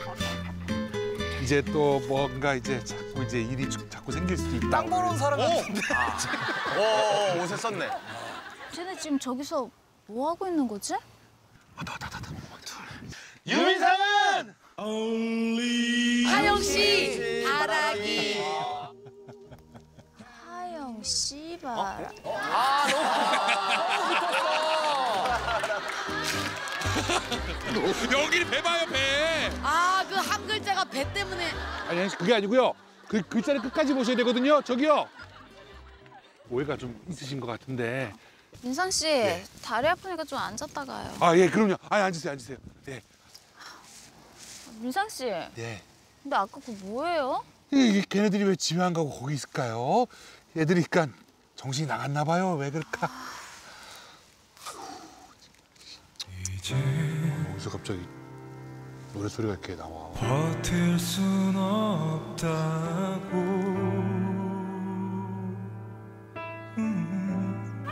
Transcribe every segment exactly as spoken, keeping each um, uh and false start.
이제 또 뭔가 이제 자꾸 이제 일이 자꾸 생길 수도 있다. 땅 보는 사람 같은데. 오, 옷에 썼네. 쟤네 지금 저기서 뭐 하고 있는 거지? 유민상은 하영 씨, 바라기. 하영 씨발. 아, 여기를 배 봐요, 배. 아, 그 한 글자가 배 때문에. 아니, 아니, 그게 아니고요. 그 글자를 끝까지 보셔야 되거든요. 저기요. 오해가 좀 있으신 것 같은데. 민상 씨, 네. 다리 아프니까 좀 앉았다 가요. 아, 예, 그럼요. 아니, 앉으세요, 앉으세요. 예. 민상 씨, 예. 근데 아까 그거 뭐예요? 이 걔네들이 왜 집에 안 가고 거기 있을까요? 애들이 그러니까 정신이 나갔나 봐요. 왜 그럴까? 어디서 갑자기 노래 소리가 이렇게 나와. 버틸 순 없다고. 음.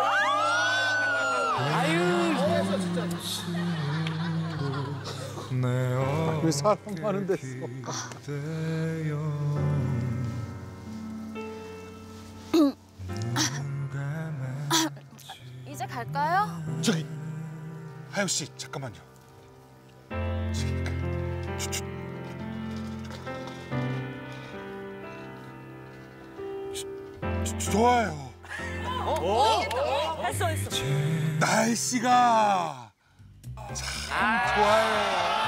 아유, 진짜. 내 왜 사람 많은 데서? 이제 갈까요? 저기 하영 씨 잠깐만요. 저기 저, 저, 저, 저, 좋아요. 했어, 했어. 날씨가 참 좋아요.